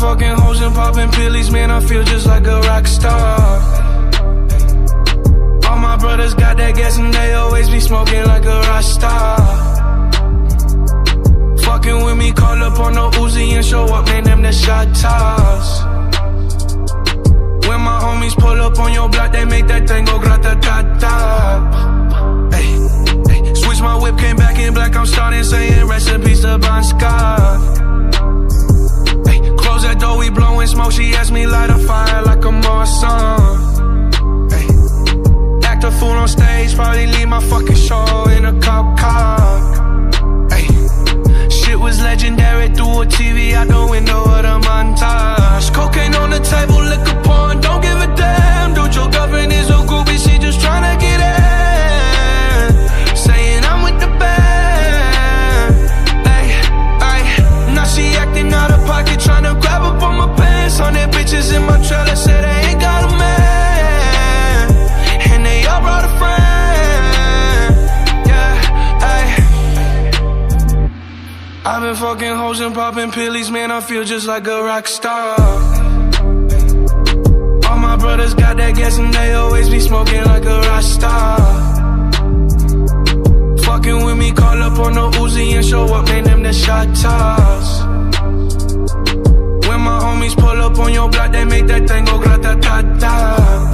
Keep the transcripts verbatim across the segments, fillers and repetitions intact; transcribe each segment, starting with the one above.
fucking hoes and popping pillies, man, I feel just like a rock star. All my brothers got that gas and they always be smoking like a rock star. Fucking with me, call up on the Uzi and show up, man, them the shot toss. When my homies pull up on your block, they make that thing go grata-ta-ta. Hey, hey, switch my whip, came back in black, I'm starting saying rest in peace to Bon Scott. Hey, close that door, we blowing smoke, she asked me light a fire like a Marsan. Hey, act a fool on stage, probably leave my fucking show in a cop car. Hey, shit was legendary through a T V out the window of the montage. Cocaine on the table, liquor porn, don't give a damn. Dude, your girlfriend is a groupie, she just tryna get in. Saying I'm with the band. Ay, ay, now she acting out of pocket, tryna grab up on my pants. On that bitches in my trailer, say they ain't got a man, and they all brought a friend. Yeah, ay. I've been fucking hoes and popping pillies, man, I feel just like a rock star. All my brothers got that gas and they always be smoking like a rock star. Fucking with me, call up on the Uzi and show up, man, them the shot toss. When my homies pull up on your block, they make that thing go grata-ta-ta.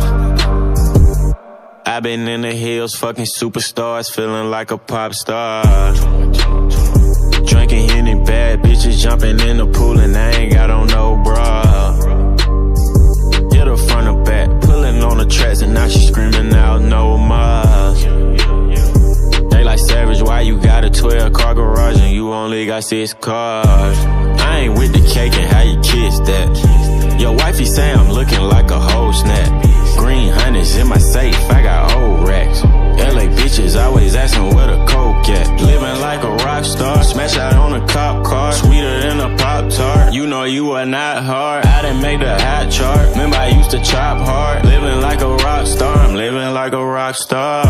I've been in the hills, fucking superstars, feeling like a pop star. Drinking Henny, bad bitches jumping in the pool and I ain't got on no bra. Hit her front or back, pulling on the tracks and now she screaming out no more. They like Savage, why you got a twelve car garage and you only got six cars? I ain't with the cake and how you kiss that. Your wifey say I'm looking like a whole snap. Green hundreds in my safe, I got old racks. L A bitches always asking where the coke at. Living like a rock star, smash out on a cop car, sweeter than a Pop-Tart. You know you are not hard, I didn't make the hot chart. Remember I used to chop hard. Living like a rock star, I'm living like a rock star.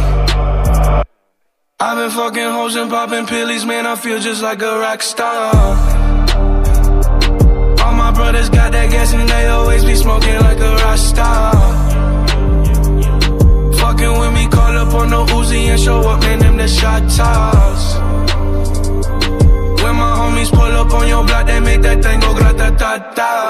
I've been fucking hoes and popping pillies, man, I feel just like a rock star. All my brothers got that gas and they always be smoking like a rock star. Fucking with me, call up on the Uzi and show up, man, them the shot toss. When my homies pull up on your block, they make that thing go grata-ta-ta.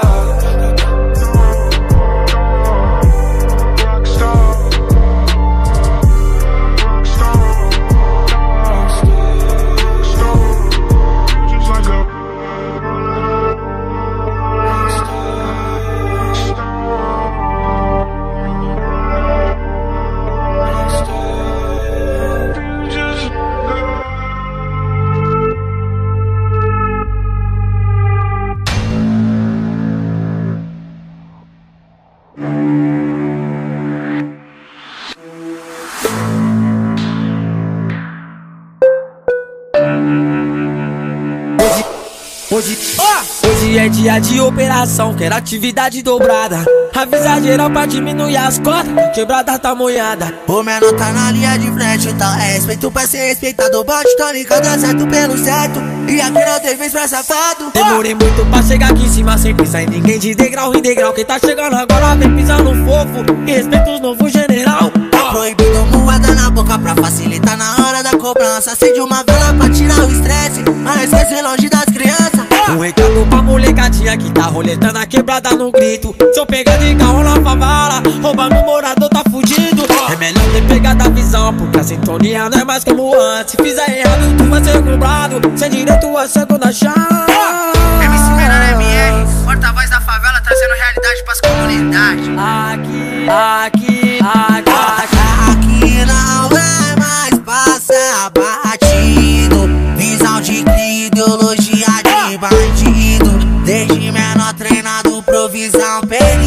Hoje, oh! Hoje é dia de operação, quero atividade dobrada. Avisa geral pra diminuir as cotas, quebrada tá molhada. O menor tá na linha de frente, então é respeito pra ser respeitado. O bote tá ligado, é certo pelo certo, e aqui não tem vez pra safado. Demorei muito pra chegar aqui em cima, sem pensar em ninguém, de degrau em degrau. Quem tá chegando agora vem pisando fofo, e respeita os novos general. Tá proibido moeda na boca pra facilitar na hora da cobrança. Acende uma vela pra tirar o estresse, mas esquece longe das crianças. Um recado pra molecadinha que tá roletando a quebrada no grito. Se eu pegar de carro na favela, roubando o morador tá fudido. É melhor ter pegado a visão, porque a sintonia não é mais como antes. Se fizer errado tu vai ser cobrado, sem direito a segunda chance. M C Menor M R, porta-voz da favela, trazendo realidade pras comunidades. Aqui, aqui, aqui, aqui, aqui não é mais passar batido. Visão de cria, ideologia de bandido. Desde menor treinado, provisão,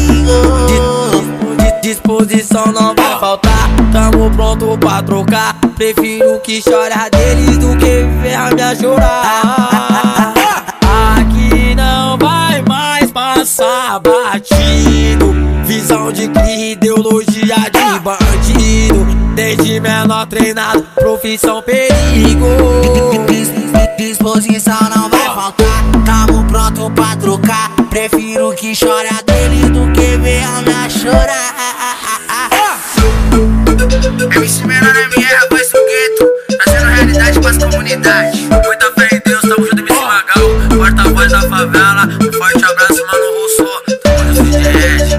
perigo. Disposição não vai faltar, tamo pronto pra trocar. Prefiro que chore a deles do que ver a minha chorar. Aqui não vai mais passar batido. Visão de cria, ideologia de bandido. Desde menor treinado, profissão, perigo. Disposição não vai faltar, tamo pronto pra trocar. Prefiro que chora dele do que ver a minha chorar. M C Menor M R, a voz do gueto, trazendo realidade pras comunidades. Muita fé em Deus, tamo junto, M C Magal, porta-voz da favela. Um forte abraço, mano Russo, tamo junto, D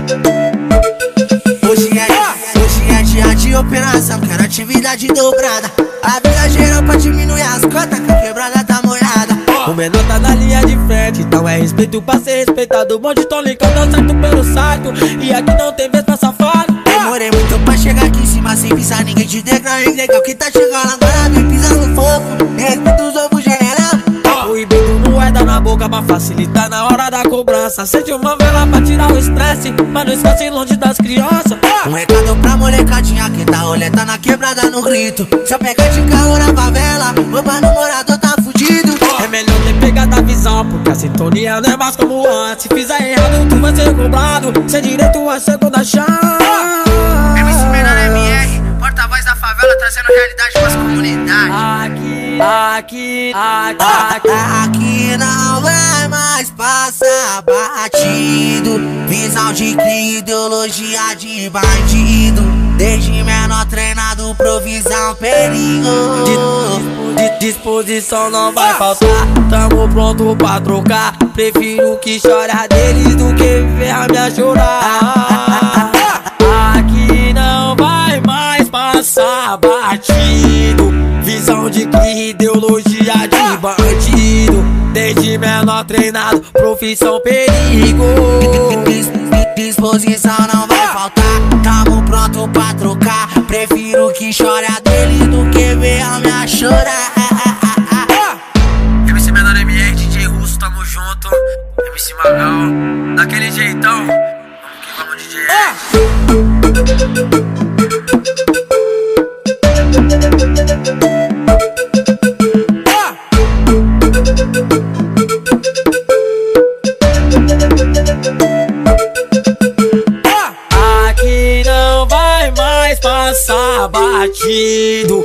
J. Hoje é, hoje é dia de operação, quero atividade dobrada. A vida geral pra diminuir as cotas, que a quebrada tá molhada. O menor tá na linha de frente, então é respeito pra ser respeitado. O bonde tão ligado certo pelo certo, e aqui não tem vez pra safado. Demorei muito pra chegar aqui em cima sem pisar ninguém de degrau. Legal que tá chegando agora, vem pisar no fogo. Respeito os ovos general. Proibido não é dar na boca pra facilitar na hora da cobrança. Acende uma vela pra tirar o estresse, mas não esquece longe das crianças. Um recado pra molecadinha que tá roleta na quebrada no grito. Se eu pegar de carro na favela, o mano morador tá fudido. É melhor ter pegado a visão, porque a sintonia não é mais como antes. Se fizer errado, tu vai ser cobrado, sem direito a segunda chance. M C Menor M R, porta-voz da favela, trazendo realidade pras comunidades. Aqui, aqui, aqui, aqui, aqui não vai mais passar batido. Visão de cria, ideologia de bandido. Desde menor treinado, provisão, perigo. De, de disposição não vai faltar, tamo pronto pra trocar. Prefiro que chore a deles do que ver a minha chorar. Aqui não vai mais passar batido. Visão de cria, ideologia de bandido. Desde menor treinado, profissão, perigo. Disposição não vai faltar, tamo pronto pra trocar. Prefiro que chore a dele do que ver a minha chorar. M C Menor M R, D J Russo, tamo junto. M C Magal, daquele jeitão. Vamos que vamos, D J. Aqui não vai mais passar batido.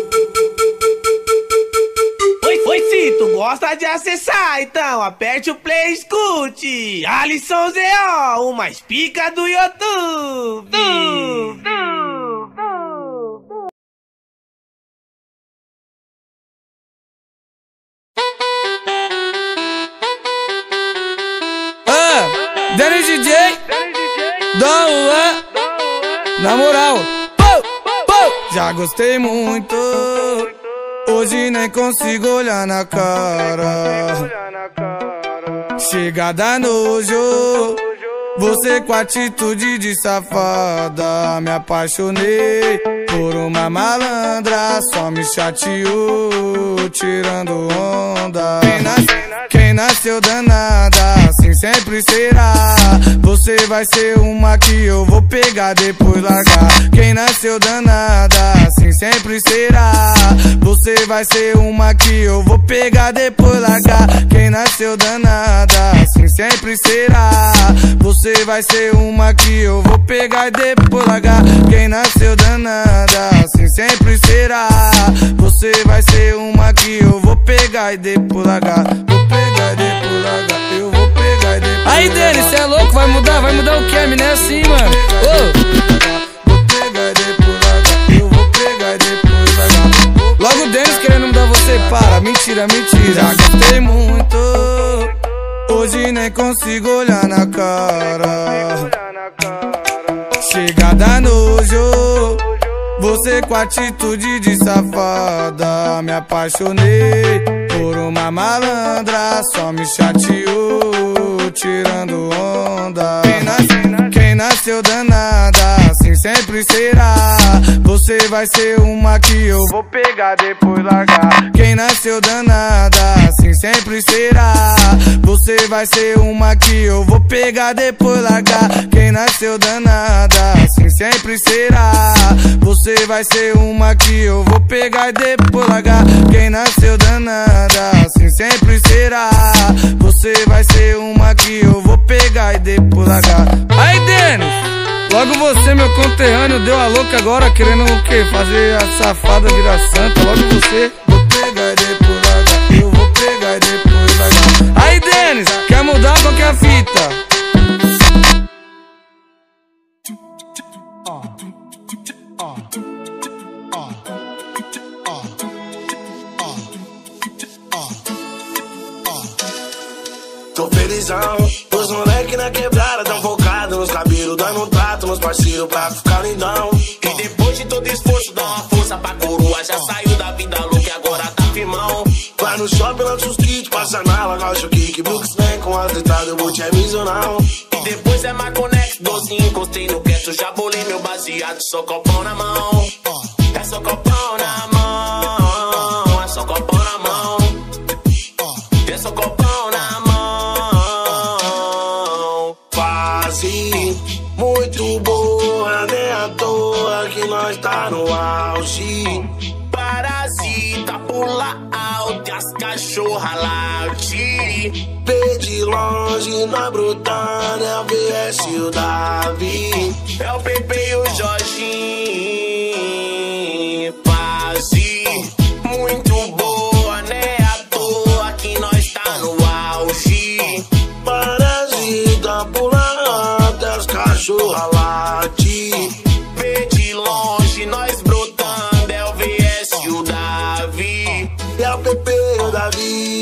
Oi, oi, se tu gosta de acessar, então aperte o play e escute Alisson Z O, o mais pica do YouTube. Du, du, du. Ah, Danny D J, Dom Juan, na moral, oh, oh. Já gostei muito, hoje nem consigo olhar na cara. Chega da nojo, você com atitude de safada. Me apaixonei por uma malandra, só me chateou, tirando onda. Quem, nas, quem nasceu danada, assim sempre será. Você vai ser uma que eu vou pegar, depois largar. Quem nasceu danada, assim sempre será. Você vai ser uma que eu vou pegar, depois largar. Quem nasceu danada, assim sempre será. Você vai ser uma que eu vou pegar e depois largar. Quem nasceu danada, assim sempre será. Você vai ser uma que eu vou pegar e depois largar. Vou pegar e depois largar. Eu vou pegar e depois largar. Aí, Denis, cê é louco? Vai mudar? Vai mudar o que? A mina é assim, mano. Ô, vou pegar e depois largar. Eu vou pegar e depois largar. Logo o Denis querendo mudar você, para. Mentira, mentira. Já gostei muito, hoje nem consigo olhar na cara. Chega da nojo, você com atitude de safada. Me apaixonei por uma malandra, só me chateou, tirando onda. Quem, nasce, quem nasceu danada, assim sempre será. Você vai ser uma que eu vou pegar, depois largar. Quem nasceu danada, assim sempre será. Você vai ser uma que eu vou pegar, depois largar. Quem nasceu danada, assim sempre será. Você vai ser uma que eu vou pegar e depois largar. Quem nasceu danada, assim sempre será. Você vai ser uma que eu vou pegar e depois largar. Aí, Denis, logo você, meu conterrâneo, deu a louca agora, querendo o quê? Fazer a safada virar santa. Logo você. Vou pegar e depois largar. Eu vou pegar e depois largar. Aí, Denis, quer mudar qual que é a fita? tô felizão. Os moleque na quebrada tão focado nos cabelos, dando um trato nos parceiros pra ficar lindão. E depois de todo esforço, dá uma força pra coroa. Já saiu da vida louca e agora tá firmão. Vai no shopping, lança os kits, passa na lagocha o kick. Brooks vem com as deitadas, eu vou te avisar não. E depois é Marconex, dozinho, encostei no quieto. Já bolei meu baseado, só copão na mão. É só copão na mão. É só copão na mão. É só copão na mão. Fase muito boa, nem à toa que nós tá no auge. Parasita, pula alto e as cachorra late. Vê de longe, nós brotando, é o V S e o Davi. É o Pepe e o Jorginho. Fase muito boa, né? À toa que nós tá no auge. Parasita, pula alto, é os cachorra late. Vê de longe, nós brotando, é o V S e o Davi. É o Pepe e o Davi.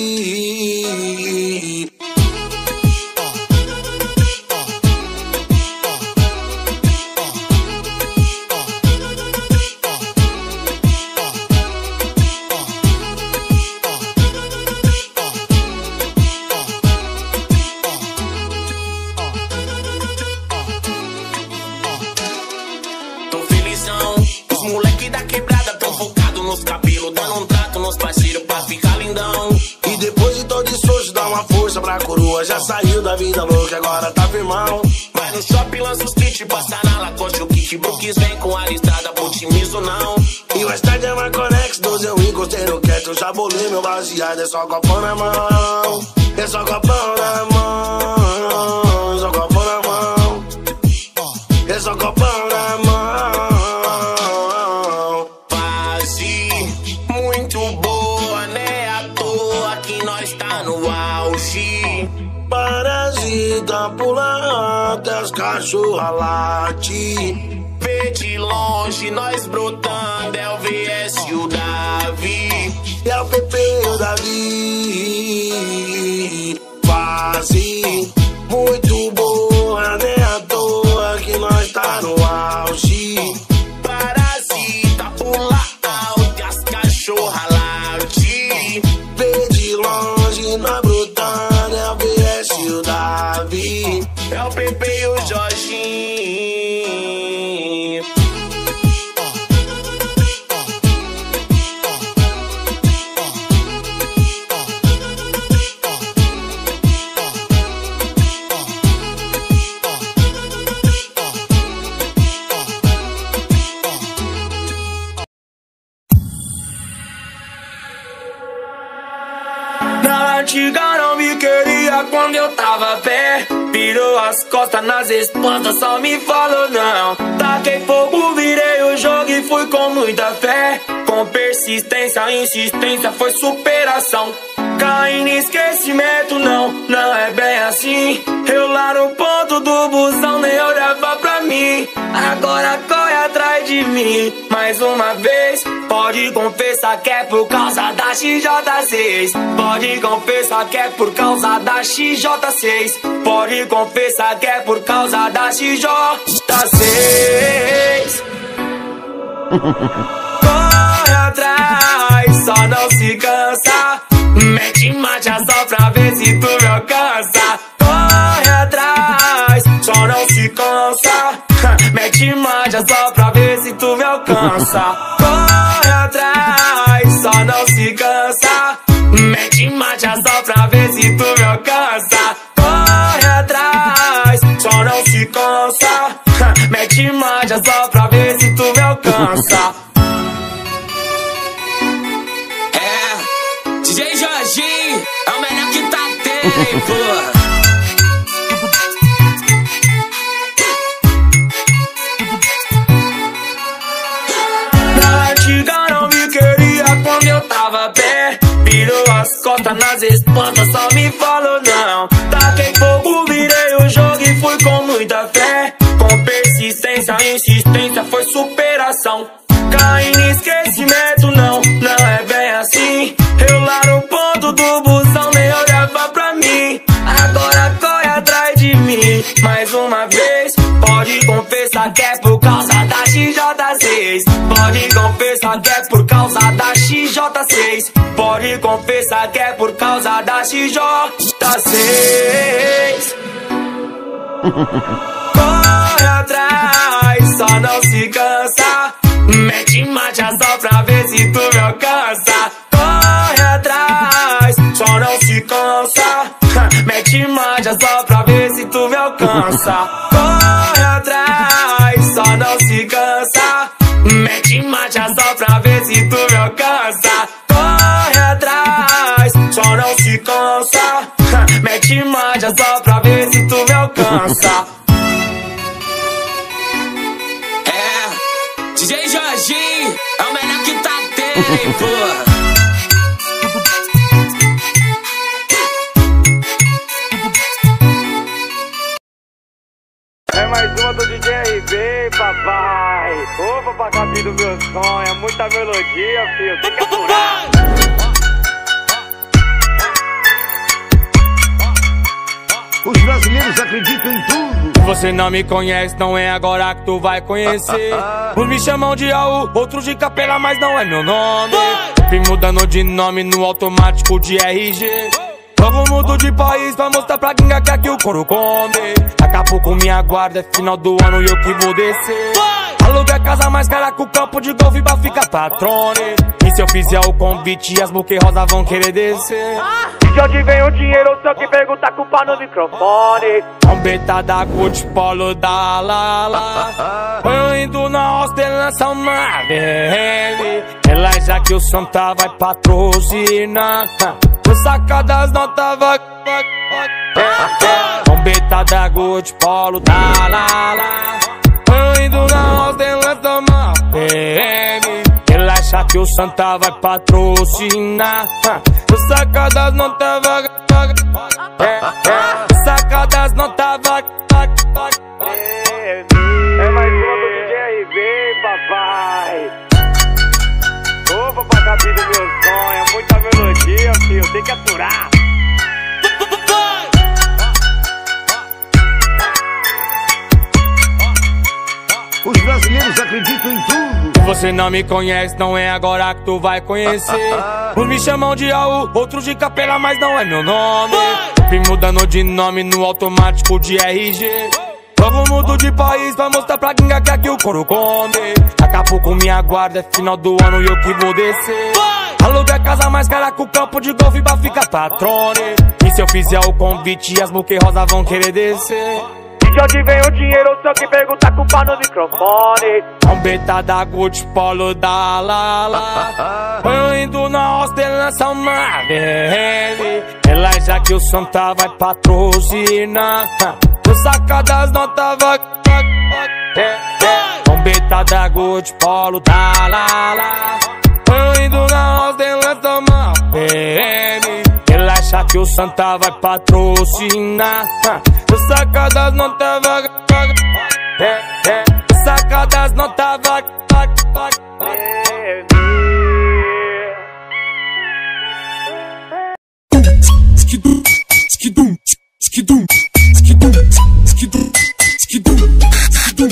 Tô felizão, os moleque da quebrada tão focado nos cabelos, dando um trato nos parceiros pra ficar lindão. E depois de todo esforço, dá uma força pra coroa. Já saiu da vida louca, agora tá firmão. Vai no shopping, lança os kits, passa na lacoste o kick. Brooks vem com a listrada, potimizo não. E o estádio é Marconex, doze eu encostei no quieto. Eu já bolei meu baseado, é só copão na mão. É só copão na mão. É só copão na mão. É só copão na mão. Fase muito boa, né? À toa que nós tá no auge. Parasita, pula até os cachorra late. Vê de longe, nós brotando, é o V S e o Davi. É o Pepe e o Davi. Fase muito boa, nem à toa que nós tá no auge. Parasita, pula alto e as cachorra late. Vê de longe, nós brotando, é o V S e o Davi. É o Pepe e o Jorginho. Na antiga não me queria quando eu tava pé. Virou as costas nas espantas, só me falou não. Taquei fogo, virei o jogo e fui com muita fé. Com persistência, insistência, foi superação. Caí no esquecimento, não, não é bem assim. Eu lá no ponto do busão nem olhava pra mim. Agora corre atrás de mim, mais uma vez. Pode confessar que é por causa da X J seis. Pode confessar que é por causa da X J seis. Pode confessar que é por causa da X J seis. Corre atrás, só não se cansa. Mete marcha só pra ver se tu me alcança. Corre atrás, só não se cansa. Mete marcha só pra ver se tu me alcança. Corre atrás, só não se cansa. Mete marcha só pra ver se tu me alcança. Corre atrás, só não se cansa. Mete marcha só pra ver se tu me alcança. D J Jorginho é o melhor que tá tempo. Na antiga não me queria quando eu tava pé. Virou as costas nas espantas, só me falou não. Taquei fogo, virei o jogo e fui com muita fé. Com persistência, insistência, foi superação. Caí no esquecimento, não, não é bem assim. Eu lá no ponto do busão nem olhava pra mim. me confessa que é por causa da X J seis. Corre atrás, só não se cansa. Mete marcha só pra ver se tu me alcança. Corre atrás, só não se cansa. Mete marcha só pra ver se tu me alcança. Corre atrás, só não se cansa. Mete marcha só pra ver se tu me alcança. Corre atrás, só não se cansa. Mete marcha só pra ver se tu me alcança. É, D J Jorginho é o melhor que tá tendo, pô. É mais uma do D J R B, papai. Ô, papacabinho do meu sonho, é muita melodia, filho, tem que aturar. Os brasileiros acreditam em tudo. Você não me conhece, não é agora que tu vai conhecer. Uns me chamam de Aú, outros de Capela, mas não é meu nome. Vim mudando de nome no automático de R G. Novo mundo de país pra mostrar pra gringa que aqui o couro come. Acabou com minha guarda, é final do ano e eu que vou descer. Aluga casa mais cara com o campo de golfe pra ficar patrone. E se eu fizer o convite, as buquê rosa vão querer descer. De onde vem o dinheiro, só que pergunta com pá no microfone. Trombeta da Gucci, polo da Lala. Eu indo na ostentação na B M. Relaxa que o Santa vai patrocinar. O sacadas não tava. Trombeta da Gucci, polo da Lala. Eu indo na ostentação na B M. Relaxa que o Santa vai patrocinar. O sacadas não tava. Sacadas não tava. É mais uma do D J R B, papai. Ô, papacabinho do meu sonho, é muita melodia, filho, tem que aturar. Os brasileiros acreditam em tudo. Você não me conhece, não é agora que tu vai conhecer. Uns me chamam de Aú, outros de Capela, mas não é meu nome. Vim mudando de nome no automático de R G. Novo mundo de país pra mostrar pra gringa que aqui o couro come. Acabou com minha guarda, é final do ano e eu que vou descer. Aluga casa mais cara com o campo de golfe pra ficar patrone. E se eu fizer o convite, as buquê rosa vão querer descer. De onde vem o dinheiro, só que pergunta com pá no microfone. Trombeta da Gucci, polo da Lala. Eu indo na ostentação na B M. Relaxa que o Santa vai patrocinar. O sacadas não tava. Trombeta da Gucci, polo da Lala. Eu indo na ostentação na B M. Relaxa que o Santa vai patrocinar. O sacadas não tava. Sacadas não tava. Skidum, skidum, skidum, skidum, skidum, skidum, skidum.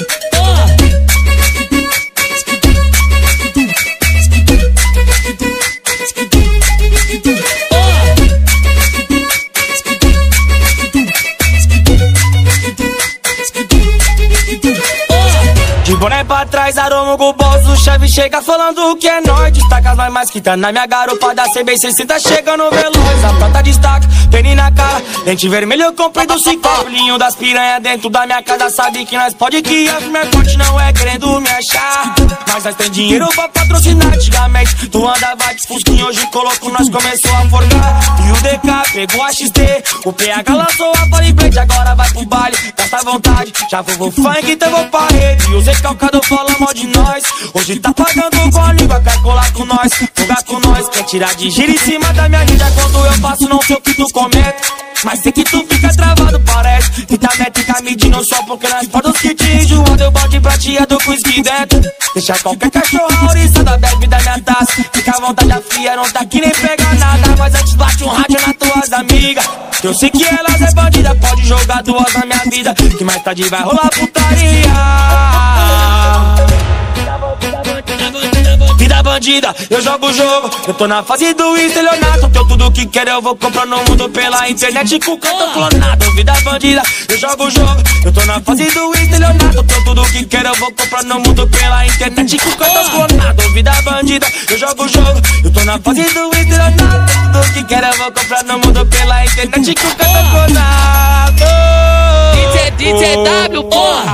De boné pra trás, aroma com o bolso, o chefe chega falando que é nóis. Destaca as mais que tá na minha garupada, C B sessenta chega no veloz. A prata destaca, tênis na cara, lente vermelha eu comprei do cinco. Olhinho das piranha dentro da minha casa, sabe que nós pode que a minha corte não é querendo me achar. Mas nós tem dinheiro pra patrocinar. Antigamente tu andava de fusquinha, hoje colocou, nós começou a forcar. E o D K pegou a X T, o P H lançou a Fala em frente, agora vai pro baile, gasta vontade. Já vou pro funk, então vou pra rede. E o Zé Calcado fala mal de nós, hoje tá pagando com a língua, quer colar com nós, fugar com nós, quer tirar de gira em cima da minha vida. Quando eu passo não sei o que tu comenta, mas sei que tu fica travado, parece que tá meta e tá medindo só porque nós fotos que te enjoam. Deu balde prateado com whisky dentro, deixa qualquer cachorro ouriçada bebe da minha taça. Fica à vontade, a fria não tá aqui nem pega nada, mas antes bate um rádio nas tuas amigas, que eu sei que elas é bandida, pode jogar duas na minha vida, que mais tarde vai rolar putaria. Vida bandida, eu jogo o jogo. Eu tô na fase do estelionato. Tenho tudo que quero, eu vou comprar no mundo pela internet com cartão clonado. Vida bandida, eu jogo o jogo. Eu tô na fase do estelionato. Tenho tudo que quero, eu vou comprar no mundo pela internet com cartão clonado. Vida bandida, eu jogo o jogo. Eu tô na fase do estelionato. Tudo que quero, eu vou comprar no mundo pela internet com cartão clonado. D J W, porra!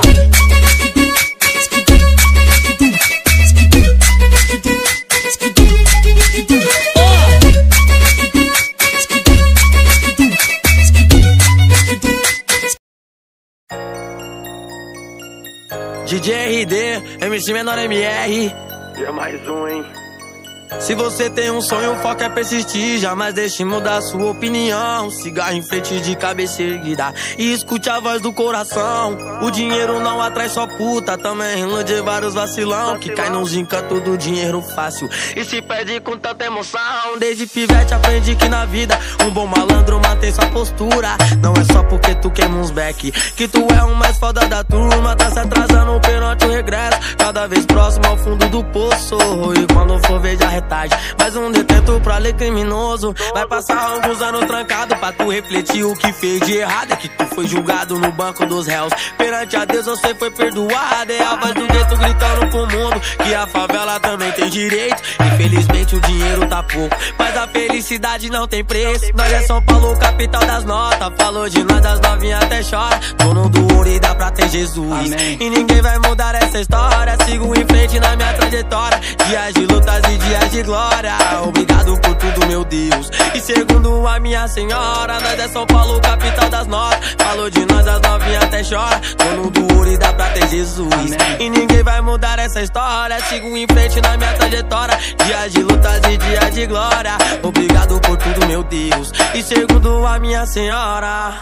D J R D, M C Menor M R. E é mais um, hein? Se você tem um sonho, o foco é persistir. Jamais deixe mudar sua opinião. Cigarro em frente de cabeça erguida e escute a voz do coração. O dinheiro não atrai só puta, também ilude vários vacilão que cai nos encantos do dinheiro fácil e se perde com tanta emoção. Desde pivete aprendi que na vida um bom malandro mantém sua postura. Não é só porque tu queima uns back que tu é o mais foda da turma. Tá se atrasando, o pênalti, o regresso cada vez próximo ao fundo do poço. E quando for ver já retarde, mais um detento pra ler criminoso. Vai passar alguns anos trancado pra tu refletir o que fez de errado. É que tu foi julgado no banco dos réus. Perante a Deus você foi perdoado. É a voz do gueto gritando pro mundo que a favela também tem direito. Infelizmente o dinheiro tá pouco, mas a felicidade não tem preço. Nós é São Paulo, capital das notas. Falou de nós, das novinhas até chora. Dono do ouro e dá pra ter Jesus. Amém. E ninguém vai mudar essa história. Sigo em frente na minha trajetória. Dias de lutas e dias de glória. Obrigado por tudo, meu Deus. E segundo a minha senhora, nós é São Paulo, capital das notas. Falou de nós, as novinhas até chora. Dono do ouro e dá pra ter Jesus. Amém. E ninguém vai mudar essa história. Sigo em frente na minha trajetória. Dias de lutas e dias de glória. Obrigado por tudo, meu Deus. E segundo a minha senhora,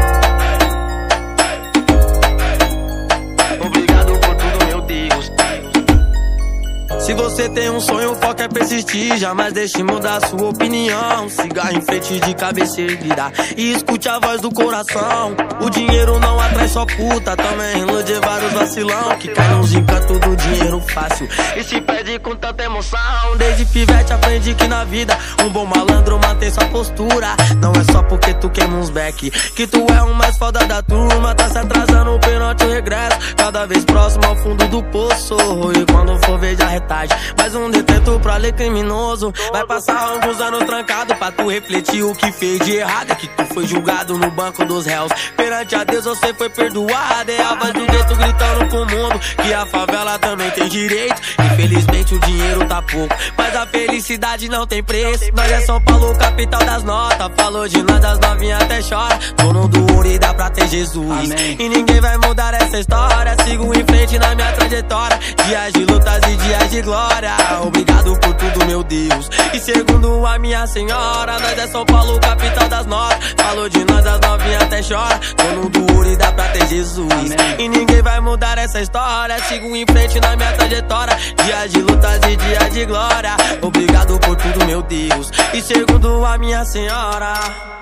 obrigado por tudo, meu Deus. Se você tem um sonho, o foco é persistir. Jamais deixe mudar sua opinião. Cigarro em frente de cabeça erguida e escute a voz do coração. O dinheiro não atrai só puta, também ilude vários vacilão que cai nos encantos do dinheiro fácil e se perde com tanta emoção. Desde pivete aprendi que na vida um bom malandro mantém sua postura. Não é só porque tu queima uns back que tu é o mais foda da turma. Tá se atrasando, o pênalti, o regresso cada vez próximo ao fundo do poço. E quando for ver já retarde, mais um detento pra ler criminoso. Vai passar alguns anos trancado pra tu refletir o que fez de errado. É que tu foi julgado no banco dos réus. Perante a Deus você foi perdoado. É a voz do gueto gritando pro mundo que a favela também tem direito. Infelizmente o dinheiro tá pouco, mas a felicidade não tem preço. Nós é São Paulo, capital das notas. Falou de nós, das novinhas até chora. Dono do ouro e dá pra ter Jesus. Amém. E ninguém vai mudar essa história. Sigo em frente na minha trajetória. Dias de lutas e dias de glória. Obrigado por tudo, meu Deus. E segundo a minha senhora, nós é São Paulo, capital das notas. Falou de nós, as novinhas até chora. Dono do ouro e dá pra ter Jesus. Amém. E ninguém vai mudar essa história. Sigo em frente na minha trajetória. Dias de lutas e dias de glória. Obrigado por tudo, meu Deus. E segundo a minha senhora,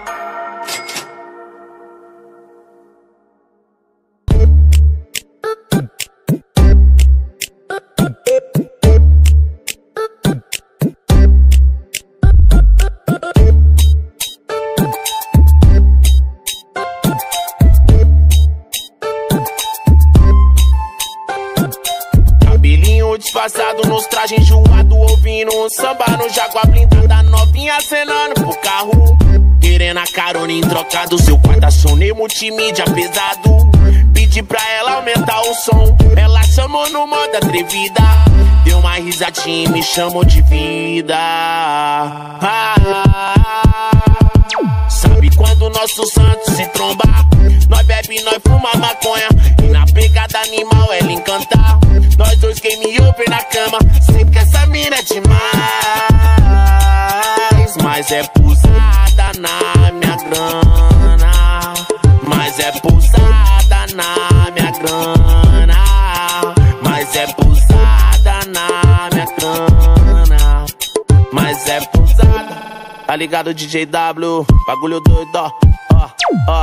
disfarçado nos trajes enjoado, ouvindo um samba no Jaguar blindada, novinha acenando pro carro, querendo a carona em trocado. Seu guarda-sonei multimídia pesado, pedi pra ela aumentar o som, ela chamou no modo atrevida, deu uma risadinha e me chamou de vida. Ah, sabe quando o nosso santo se tromba? Nós bebe, nós fuma maconha, e na pegada animal ela encanta. Nós dois game over na cama, sei que essa mina é demais, mas é pusada na minha grana, mas é pusada na minha grana, mas é pusada na minha grana, mas é pusada. Tá ligado, D J W? Bagulho doido, ó, ó, ó.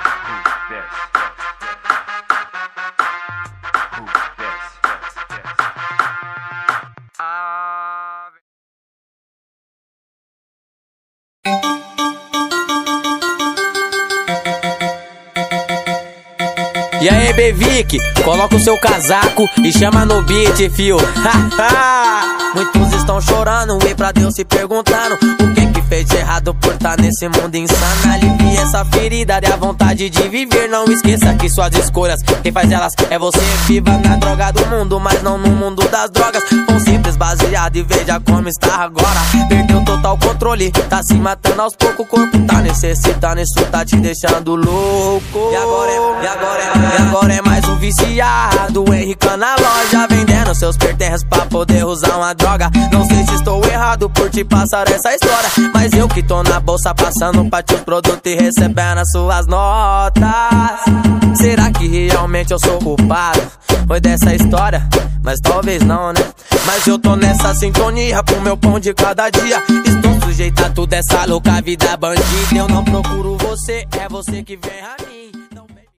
E aí, Bevic, coloca o seu casaco e chama no beat, fio. Muitos estão chorando e pra Deus se perguntando o que que fez de errado por tá nesse mundo insano. Alivie essa ferida, dê a vontade de viver. Não esqueça que suas escolhas, quem faz elas é você. Viva na droga do mundo, mas não no mundo das drogas. Um simples baseado e veja como está agora. Perdeu total controle, tá se matando aos poucos. O corpo tá necessitando, isso tá te deixando louco. E agora é, e agora é, e agora é mais um viciado. Henrique na loja, vendendo seus pertences pra poder usar uma droga. Não sei se estou errado por te passar essa história, mas eu que tô na bolsa passando pra teus produtos e recebendo as suas notas. Será que realmente eu sou culpado? Foi dessa história, mas talvez não, né? Mas eu tô nessa sintonia pro meu pão de cada dia. Estou sujeito a tudo essa louca vida bandida. Eu não procuro você, é você que vem a mim.